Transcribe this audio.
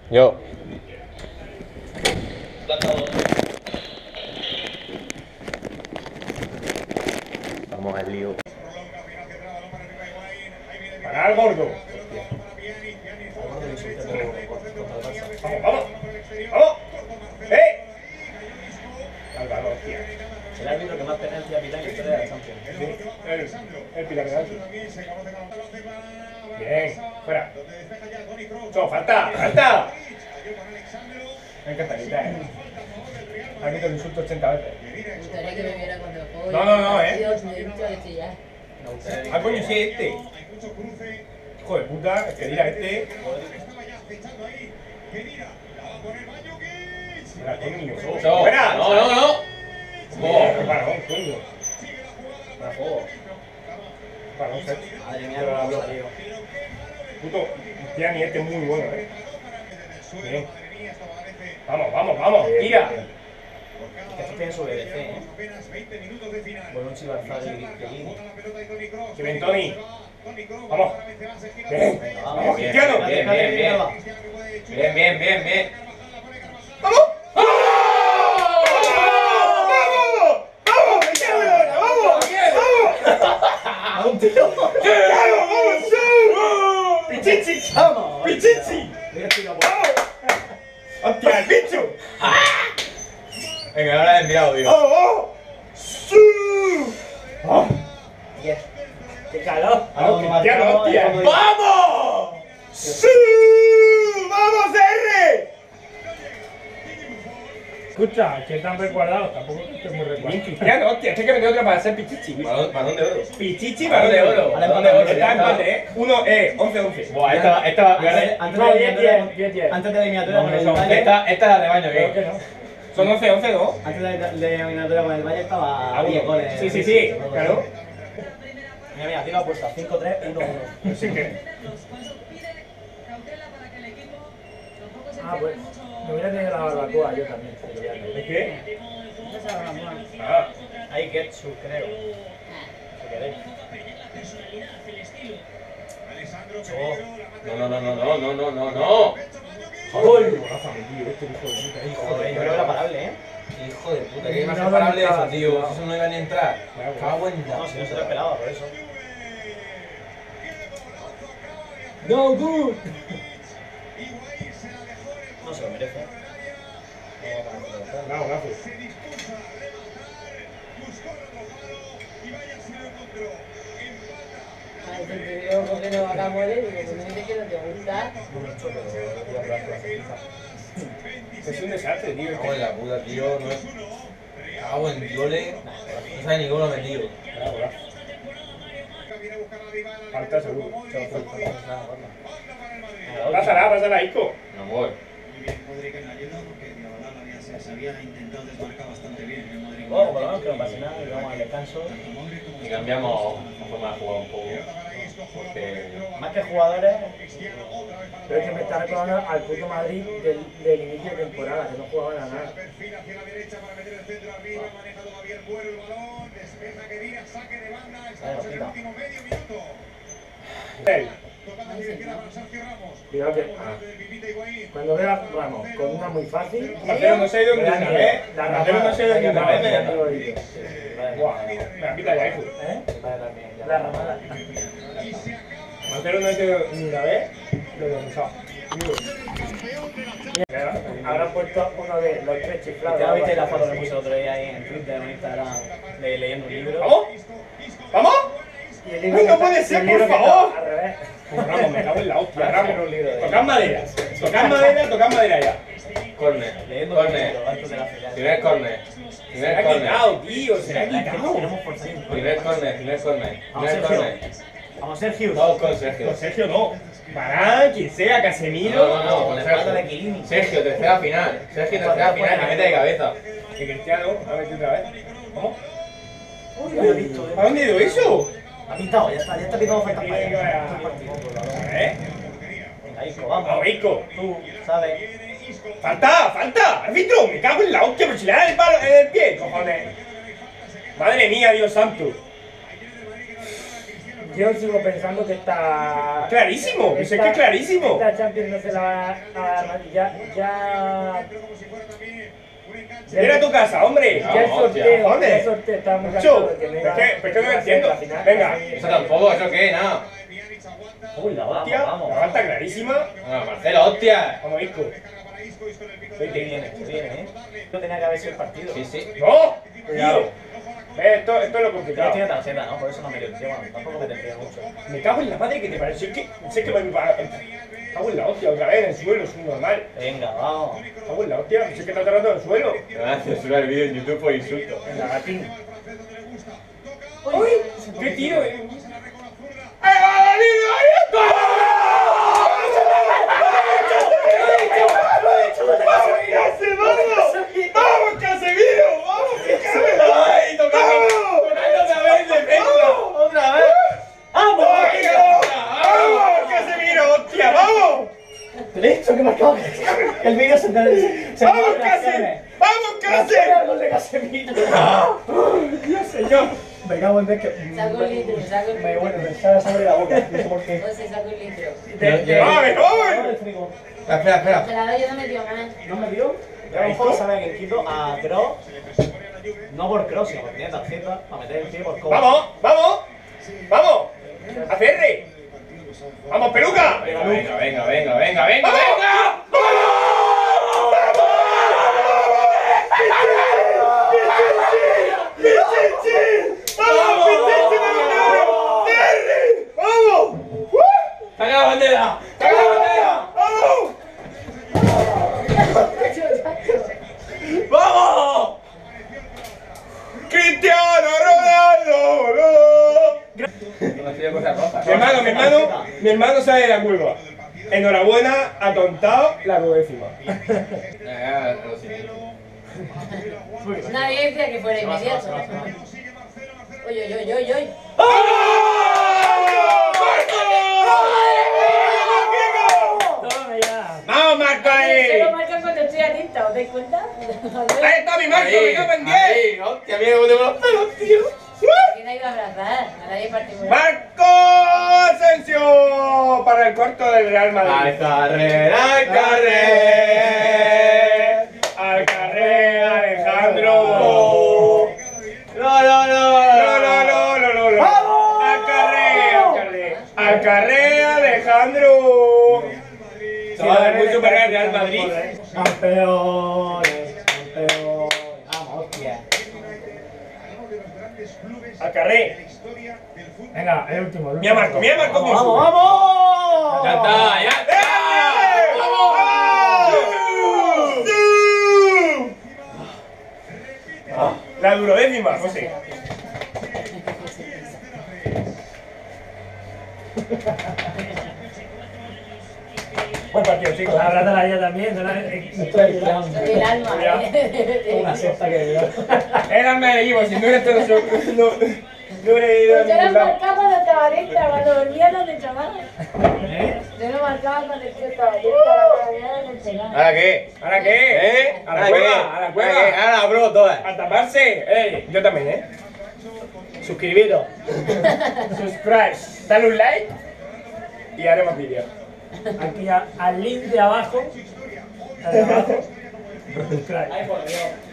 Yo. Vamos al lío. Para el gordo. Vamos, vamos. ¡Vamos! ¡Eh! Álvaro, hostia. El árbitro que más penalti pita en la historia de la Champions. El Pilar. Bien, fuera. No, falta, falta. Me encanta gritar, Ha quitado el insulto 80 veces. Me gustaría que me viera cuando juego. No, Dios, me he dicho de chillar. Ah, coño, sí, este. Hijo de puta, es que dirá este. Mira, coño. ¡Fuera! No. Parón, coño. Parón, set. Madre mía, lo hablo, tío. Puto, Tiani, este es muy bueno, Bien. Vamos, tira. Que esto tiene su BBC, Bonucci, Barzal y Chiellini. Que bien, Tony. Vamos. Bien. Vamos, Cristiano. Bien. ¡Vamos! ¡A un tío! ¡Pichichi! ¡Vamos! ¡Pichichi! Mira, tío, ¡Vamos! ¡Hostia, el bicho! Venga, ahora he enviado, tío. ¡Vamos! ¡Sí! ¡Qué calor! ¡Vamos, Cristiano, hostia! ¡Vamos! ¡Vamos! ¡Sí! ¡Vamos, R! Escucha, que tan recuadrado, tampoco estoy muy Bien, recuadrado. Cristiano, hostia, es que me quedó otra para ser Pichichi. Balón de oro. Pichichi, balón de oro. Balón de oro. Está empate, 11-11. Buah, esta Antes de la eliminatoria, antes de la eliminatoria con el Valle, esta es la de baño, Creo que ¿qué? no. Son 11-11, ¿no? antes de la eliminatoria con el Valle estaba A 10 uno. goles. Sí, claro. Mira, tiro apuesta, 5-3, 1-1. Así que. Ah, pues, me hubiera tenido la barbacoa yo también. ¿Es qué? Esa es la mamá. Ah. Hay ketchup, creo. Si queréis. No. ¡Ay! Rafa, mi tío, este hijo de puta, hijo Joder, de yo creo que era parable, Hijo de puta, que más separable eso, tío. Eso no iba ni a entrar. Cago en No, si no se lo esperaba, por eso. No good. No se lo merece. No, Rafa. Ay, te digo porque no va a morir y que me dice que no te gusta. Es un desastre, tío. Cago en la puta, tío. No es. Cago en Diole. No sabe ni cómo lo he metido. Bravo, Rafa. Falta seguro. Pásala, Ico. No voy. Modric en la ayuda porque Diagonal se había intentado desmarcar bastante bien el Modric. Bueno, por lo menos que no pase nada y vamos al descanso. Y cambiamos la forma de jugar un poco. Porque. Más que jugadores, Pero es que me está recordando al puto Madrid del inicio de temporada, que no jugaban a nada. Perfil hacia la derecha para meter el centro arriba, maneja todavía el vuelo, el balón, despeja que viene, saque de banda, estamos en el último medio minuto. Tocando hacia la izquierda para Sergio Ramos. Cuidado que. Pipita Higuaín. Cuando vea, vamos, con una muy fácil. Marcelo no se ha ido ni una vez. La Marcelo no se ha ido ni una vez. vez. Buah, me la pita ya, hijo. ¿Eh? La ramada. Marcelo no ha ido ni una vez. Lo he pensado. Habrán puesto uno de los tres chiflados. ¿ya viste la foto que puse el otro día ahí en Twitter, en Instagram, de leyendo un libro? ¿Vamos? ¿Vamos? Y el libro ¡Ay, no que puede está- ser, el libro por que está favor! Al revés. Ramos, me cago en la hostia, Era un Ramos. libro de- Tocad madera. Tocad madera ya. Corner. Leyendo un Corner. libro antes de la final. Primer corner. Se Primer ha corner. quitado, tío, se ha Es que quitado. tenemos forzado. Primer corner. Primer Vamos, corner. Vamos, Sergio. Todos con Sergio. Con Sergio no. Para quien sea, Casemiro. No, con La espalda de Sergio. Chiellini. Sergio, tercera final. Sergio, tercera final, que mete de cabeza. Que Cristiano, a ver otra vez. ¿Cómo? Uy, no lo he visto, ¿A dónde ha ido eso? Ha pintado, ya está pitando falta para Tiene que allá. ¿Eh? Venga, Isco, vamos. Vamos, Isco. Tú, ¿sabes? ¡Falta! ¡Árbitro! ¡Me cago en la hostia! ¡Pero si le da el palo en el pie! ¡Cojones! ¡Madre mía, Dios santo! yo sigo pensando que esta... Clarísimo, es que es clarísimo. Esta Champions no se la va a dar. Ya... Ven a tu casa, hombre. Ya el sorteo, está muy Chu, cansado de que es que no entiendo. Venga. Eso tampoco, ¿eso qué? Nada. Uy, la vamos, Hostia, la vamos. bata clarísima. Ah, Marcelo, hostia. Vamos, Isco. Qué viene, No tenía que haber sido el partido. Sí, sí. ¡No! Cuidado. Tío. Esto es lo Yo complicado. tiene tarjeta, ¿no? Por eso no me dio encima. Tampoco me tendría mucho. Me cago en la madre que te parece. Sé que me cago en la hostia otra vez en el suelo, es un normal. Venga, vamos. Cago en la hostia, sé que está tratando en el suelo. Gracias, sube el vídeo en YouTube por insulto. en la gatín. ¡Uy! ¡Qué tío! ¡Vamos, Casemiro! ¡Vamos, Casemiro! ¡Ay, tocando otra vez defensa! ¡Otra vez! ¡Vamos, Casemiro! ¡Hostia, vamos! Te he dicho que marcaba el vídeo se ¡Vamos, Casemiro! ¡Vamos, Casemiro! gol de Casemiro. ¡Dios, señor! Me cago en vez que... Saco un litro, saco un Me litro. bueno, me sale sangre de la boca. No sé por qué. No sé, saco un litro. ¡Vamos, vamos! Espera, espera. Se la doy, yo no me dio más. ¿No me dio? Yo a lo mejor sabe que quito a Kroos. No por Kroos, sino porque tiene tarjeta para meter el pie por Kovac. ¡Vamos! ¡Vamos! ¡Vamos! ¡A Ferre! ¡Vamos, peluca! Venga, venga, venga, venga, venga, venga. ¡Saca la bandera! ¡Saca la bandera! ¡Vamos! ¡Cristiano Ronaldo! No ha sido cosas rojas. Mi hermano sale de la curva. Enhorabuena, ha contado la duodécima. Nadie decía que fuera inmediato. Oye, oye, oye, oye. Toma ya. ¡Vamos, Marco Se ahí! lo marcan cuando estoy atenta, ¿os dais cuenta? ¡Ahí está mi Marco! ¡Me cago en 10! Ahí, hostia, mira cómo tengo los pelos, tío. ¿Quién ha ido a abrazar? A nadie particular. ¡Marco Asensio! Para el cuarto del Real Al Madrid. carrer, al carrer. ¡Al carré, Alejandro! No, no, no, ¡No! ¡Al carré, Alejandro! Chaval, muy superior al Real Madrid. Campeones, campeones. Vamos, hostia. ¡Al carré! Venga, el último. ¡Mira Marco, mira Marco! ¡Vamos, vamos! Ya está, ya está. La duodécima, José. Buen partido, chicos. Abrázala a ella también. No la... Estoy tirando. El alma, Una cesta que dio. Era el equipo, si no eres todo no hubiera ido a Yo ningún lo lado. marcaba cuando estaba lista, cuando dormía donde chaval. Yo lo marcaba cuando el tío estaba lista, cuando el penal. ¿Ahora qué? ¿Ahora qué? ¿Eh? A la cueva, a la cueva. Ahora, bro, todas. A taparse. Yo también, Suscribiros. Subscribe. Dale un like. Y haremos vídeos. Aquí al link de abajo. Al de abajo. Subscribe. Ay, por Dios.